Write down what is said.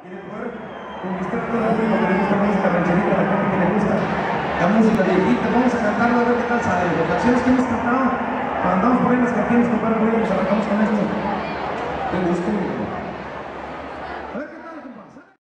y de poder conquistar a todo el público que le gusta música rancherita, a la gente que le gusta la música viejita. Vamos a cantarlo a ver qué tal sale. Las canciones que hemos cantado, cuando andamos por ahí las canciones, compadre, nos arrancamos con esto.